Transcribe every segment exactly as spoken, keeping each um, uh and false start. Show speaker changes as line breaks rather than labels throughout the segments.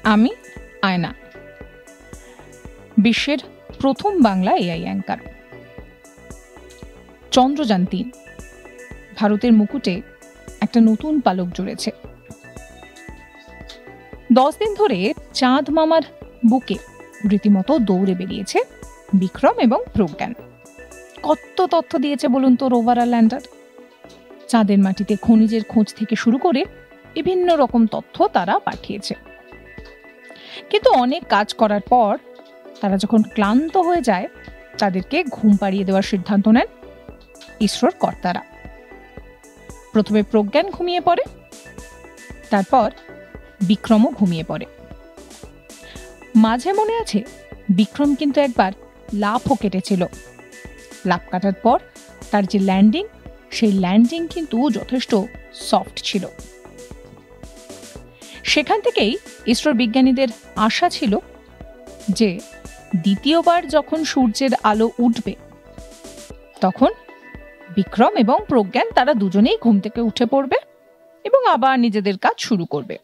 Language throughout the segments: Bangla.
আমি আয়না, বিশ্বের প্রথম বাংলা এআই অ্যাঙ্কার। চন্দ্রযান তিন ভারতের মুকুটে একটা নতুন পালক জুড়েছে। দশ দিন ধরে চাঁদ মামার বুকে রীতিমতো দৌড়ে বেরিয়েছে বিক্রম এবং প্রজ্ঞান। কত তথ্য দিয়েছে বলুন তো রোভার আর ল্যান্ডার। চাঁদের মাটিতে খনিজের খোঁজ থেকে শুরু করে বিভিন্ন রকম তথ্য তারা পাঠিয়েছে। কিন্তু অনেক কাজ করার পর তারা যখন ক্লান্ত হয়ে যায়, তাদেরকে ঘুম পাড়িয়ে দেওয়ার সিদ্ধান্ত নেন ইসরোর কর্তারা। প্রথমে প্রজ্ঞান ঘুমিয়ে পড়ে, তারপর বিক্রমও ঘুমিয়ে পড়ে। মাঝে মনে আছে বিক্রম কিন্তু একবার লাফও কেটেছিল। লাফ কাটার পর তার যে ল্যান্ডিং, সেই ল্যান্ডিং কিন্তু যথেষ্ট সফট ছিল। সেখান থেকেই ইসরোর বিজ্ঞানীদের আশা ছিল যে দ্বিতীয়বার যখন সূর্যের আলো উঠবে, তখন বিক্রম এবং প্রজ্ঞান তারা দুজনেই ঘুম থেকে উঠে পড়বে এবং আবার নিজেদের কাজ শুরু করবে।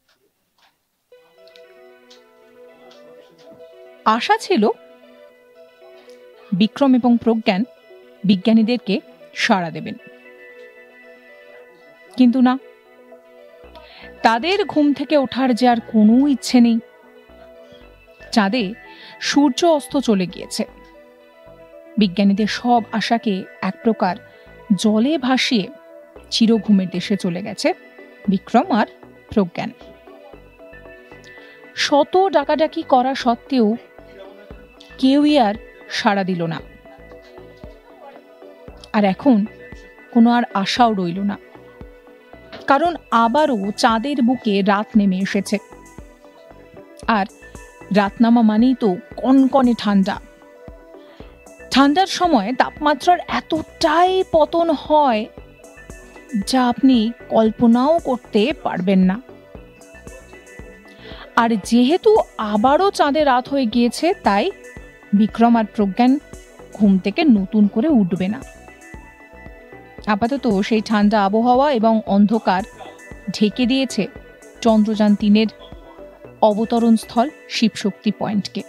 আশা ছিল বিক্রম এবং প্রজ্ঞান বিজ্ঞানীদেরকে সাড়া দেবেন, কিন্তু না, তাদের ঘুম থেকে ওঠার যে আর কোনো ইচ্ছে নেই। চাঁদে সূর্য অস্ত চলে গিয়েছে। বিজ্ঞানীদের সব আশাকে এক প্রকার জলে ভাসিয়ে চিরঘুমের দেশে চলে গেছে বিক্রম আর প্রজ্ঞান। শত ডাকাডাকি করা সত্ত্বেও কেউই আর সাড়া দিল না। আর এখন কোনো আর আশাও রইল না, কারণ আবারও চাঁদের বুকে রাত নেমে এসেছে। আর রাত নামা মানেই তো কনকনে ঠান্ডা। ঠান্ডার সময় তাপমাত্রার এতটাই পতন হয় যা আপনি কল্পনাও করতে পারবেন না। আর যেহেতু আবারও চাঁদে রাত হয়ে গিয়েছে, তাই বিক্রম আর প্রজ্ঞান ঘুম থেকে নতুন করে উঠবে না। আপাতত সেই ঠান্ডা আবহাওয়া এবং অন্ধকার ঢেকে দিয়েছে চন্দ্রযান তিনের অবতরণ স্থল শিবশক্তি পয়েন্টকে।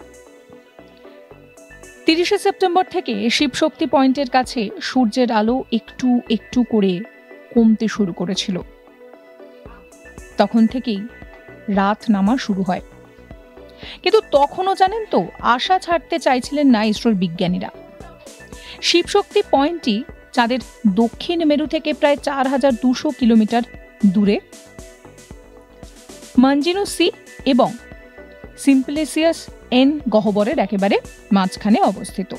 তিরিশে সেপ্টেম্বর থেকে শিবশক্তি পয়েন্টের কাছে সূর্যের আলো একটু একটু করে কমতে শুরু করেছিল। তখন থেকেই রাত নামা শুরু হয়। কিন্তু তখনও জানেন তো, আশা ছাড়তে চাইছিলেন না ইসরোর বিজ্ঞানীরা। শিবশক্তি পয়েন্টটি চাঁদের দক্ষিণ মেরু থেকে প্রায় চার হাজার দুশো কিলোমিটার দূরে মঞ্জিনো সি এবং সিম্পলেসিয়াস এন গহ্বরের একেবারে মাঝখানে অবস্থিত।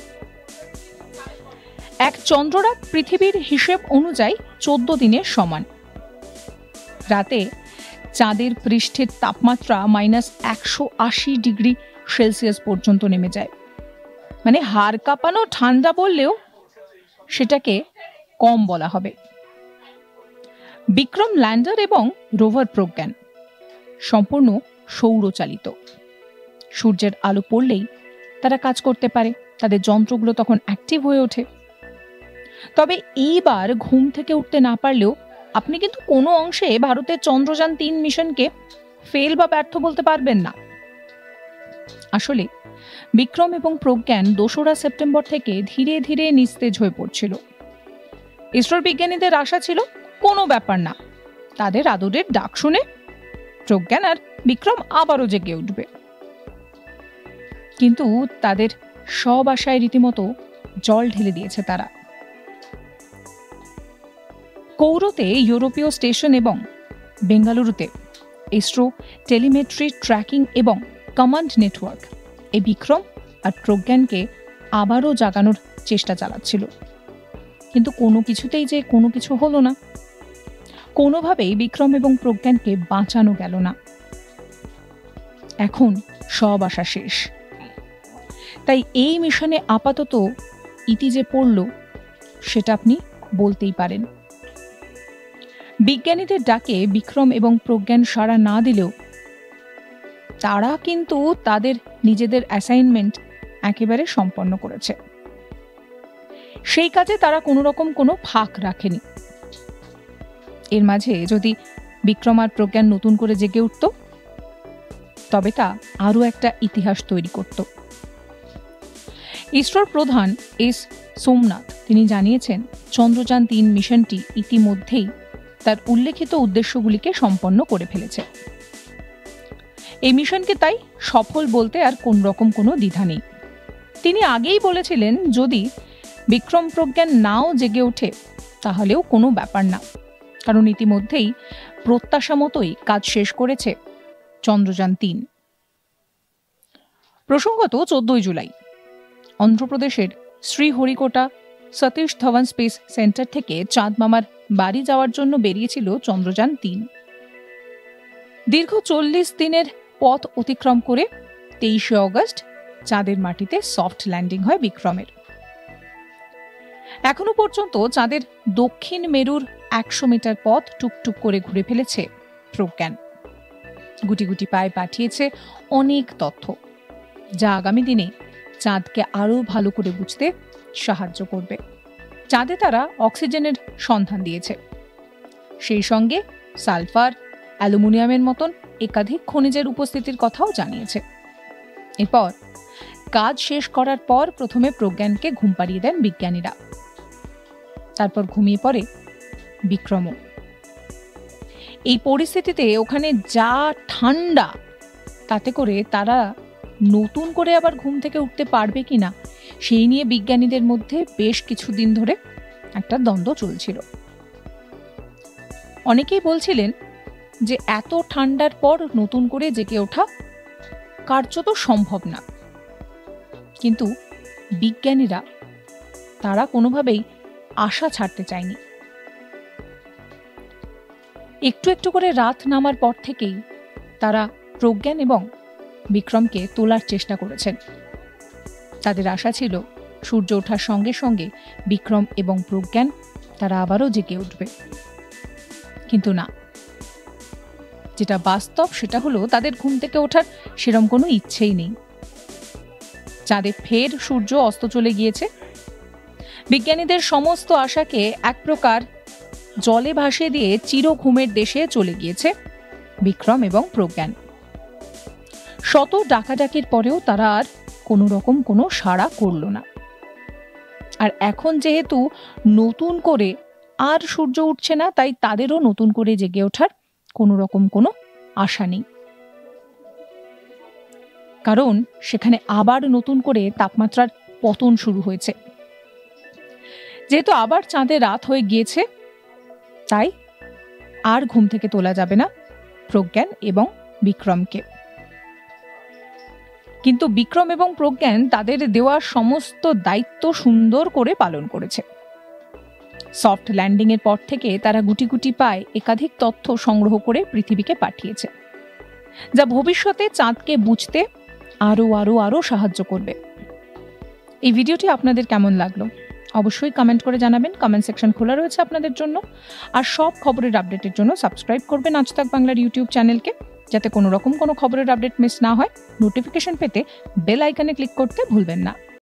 এক চন্দ্ররাত পৃথিবীর হিসেব অনুযায়ী চোদ্দ দিনের সমান। রাতে চাঁদের পৃষ্ঠের তাপমাত্রা মাইনাস একশো আশি ডিগ্রি সেলসিয়াস পর্যন্ত নেমে যায়। মানে হাড় কাঁপানো ঠান্ডা বললেও সেটাকে কম বলা হবে। বিক্রম ল্যান্ডার এবং রোভার প্রজ্ঞান সম্পূর্ণ সৌরচালিত। সূর্যের আলো পড়লেই তারা কাজ করতে পারে, তাদের যন্ত্রগুলো তখন অ্যাক্টিভ হয়ে ওঠে। তবে এইবার ঘুম থেকে উঠতে না পারলেও আপনি কিন্তু কোনো অংশে ভারতের চন্দ্রযান তিন মিশনকে ফেল বা ব্যর্থ বলতে পারবেন না। আসলে বিক্রম এবং প্রজ্ঞান দোসরা সেপ্টেম্বর থেকে ধীরে ধীরে নিস্তেজ হয়ে পড়ছিল। ইসরোর বিজ্ঞানীদের আশা ছিল কোনো ব্যাপার না, তাদের আদরের ডাক শুনে প্রজ্ঞান আর বিক্রম আবারও জেগে উঠবে। কিন্তু তাদের সব আশায় রীতিমতো জল ঢেলে দিয়েছে তারা। কৌরতে ইউরোপীয় স্টেশন এবং বেঙ্গালুরুতে ইসরো টেলিমেট্রি, ট্র্যাকিং এবং কমান্ড নেটওয়ার্ক এই বিক্রম আর প্রজ্ঞানকে আবারও জাগানোর চেষ্টা চালাচ্ছিল। কিন্তু কোনো কিছুতেই যে কোনো কিছু হলো না। কোনোভাবেই বিক্রম এবং প্রজ্ঞানকে বাঁচানো গেল না। এখন সব আশা শেষ। তাই এই মিশনে আপাতত ইতি যে পড়ল সেটা আপনি বলতেই পারেন। বিজ্ঞানীদের ডাকে বিক্রম এবং প্রজ্ঞান সাড়া না দিলেও তারা কিন্তু তাদের নিজেদের অ্যাসাইনমেন্ট একেবারে সম্পন্ন করেছে। সেই কাজে তারা কোনো রকম কোনো ফাঁক রাখেনি। এর মাঝে যদি বিক্রম আর প্রজ্ঞান নতুন করে জেগে উঠত, তবে তা আরও একটা ইতিহাস তৈরি করত। ইসরোর প্রধান এস সোমনাথ তিনি জানিয়েছেন, চন্দ্রযান তিন মিশনটি ইতিমধ্যেই তার উল্লেখিত উদ্দেশ্যগুলিকে সম্পন্ন করে ফেলেছে। এই মিশনকে তাই সফল বলতে আর কোন রকম কোনো দ্বিধা নেই। তিনি আগেই বলেছিলেন, যদি বিক্রম প্রজ্ঞান নাও জেগে ওঠে তাহলেও কোনো ব্যাপার না, কারণ ইতিমধ্যেই প্রত্যাশা মতোই কাজ শেষ করেছে চন্দ্রযান তিন। প্রসঙ্গত চোদ্দই জুলাই অন্ধ্রপ্রদেশের শ্রীহরিকোটা সতীশ ধাওয়ান স্পেস সেন্টার থেকে চাঁদ মামার বাড়ি যাওয়ার জন্য বেরিয়েছিল চন্দ্রযান তিন। দীর্ঘ চল্লিশ দিনের পথ অতিক্রম করে তেইশে অগস্ট চাঁদের মাটিতে সফট ল্যান্ডিং হয় বিক্রমের। এখনো পর্যন্ত চাঁদের দক্ষিণ মেরুর একশো মিটার পথ টুকটুক করে ঘুরে ফেলেছে প্রজ্ঞান। গুটি গুটি পায়ে পাঠিয়েছে অনেক তথ্য, যা আগামী দিনে চাঁদকে আরও ভালো করে বুঝতে সাহায্য করবে। চাঁদে তারা অক্সিজেনের সন্ধান দিয়েছে, সেই সঙ্গে সালফার, অ্যালুমিনিয়ামের মতন একাধিক খনিজের উপস্থিতির কথাও জানিয়েছে। এরপর কাজ শেষ করার পর প্রথমে প্রজ্ঞানকে ঘুম পাড়িয়ে দেন বিজ্ঞানীরা, তারপর ঘুমিয়ে পড়ে বিক্রমও। এই পরিস্থিতিতে ওখানে যা ঠান্ডা, তাতে করে তারা নতুন করে আবার ঘুম থেকে উঠতে পারবে কিনা সেই নিয়ে বিজ্ঞানীদের মধ্যে বেশ কিছুদিন ধরে একটা দ্বন্দ্ব চলছিল। অনেকেই বলছিলেন যে এত ঠান্ডার পর নতুন করে জেগে ওঠা কার্যত সম্ভব না, কিন্তু বিজ্ঞানীরা তারা কোনোভাবেই আশা ছাড়তে চায়নি। একটু একটু করে রাত নামার পর থেকেই তারা প্রজ্ঞান এবং বিক্রমকে তোলার চেষ্টা করেছেন। তাদের আশা ছিল সূর্য ওঠার সঙ্গে সঙ্গে বিক্রম এবং প্রজ্ঞান তারা আবারও জেগে উঠবে, কিন্তু না, যেটা বাস্তব সেটা হলো তাদের ঘুম থেকে ওঠার সেরকম কোনো ইচ্ছেই নেই। চাঁদে ফের সূর্য অস্ত চলে গিয়েছে। বিজ্ঞানীদের সমস্ত আশাকে এক প্রকার জলে ভাসিয়ে দিয়ে চির ঘুমের দেশে চলে গিয়েছে বিক্রম এবং প্রজ্ঞান। শত ডাকাডাকির পরেও তারা আর কোনো রকম কোনো সাড়া করল না। আর এখন যেহেতু নতুন করে আর সূর্য উঠছে না, তাই তাদেরও নতুন করে জেগে ওঠার কোনো রকম কোনো আশা নেই, কারণ সেখানে আবার নতুন করে তাপমাত্রার পতন শুরু হয়েছে। যেহেতু আবার চাঁদে রাত হয়ে গিয়েছে, তাই আর ঘুম থেকে তোলা যাবে না প্রজ্ঞান এবং বিক্রমকে। কিন্তু বিক্রম এবং প্রজ্ঞান তাদের দেওয়া সমস্ত দায়িত্ব সুন্দর করে পালন করেছে। সফট ল্যান্ডিং এর পর থেকে তারা গুটি গুটি পায় একাধিক তথ্য সংগ্রহ করে পৃথিবীকে পাঠিয়েছে, যা ভবিষ্যতে চাঁদকে বুঝতে আরো আরো আরো সাহায্য করবে। এই ভিডিওটি আপনাদের কেমন লাগলো অবশ্যই কমেন্ট করে জানাবেন। কমেন্ট সেকশন খোলা রয়েছে আপনাদের জন্য। আর সব খবরের আপডেটের জন্য সাবস্ক্রাইব করবেন আজ তাক বাংলার ইউটিউব চ্যানেলকে, যাতে কোনো রকম কোনো খবরের আপডেট মিস না হয়। নোটিফিকেশন পেতে বেল আইকনে ক্লিক করতে ভুলবেন না।